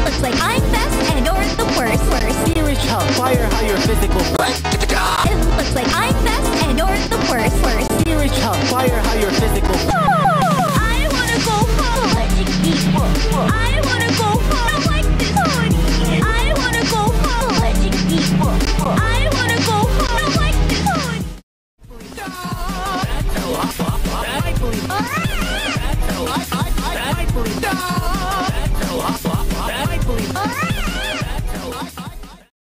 looks like I'm best and you're the worst. Here is Chum, fire how your physical. It looks like I'm best and you're the worst. Here is Chum, fire how your physical.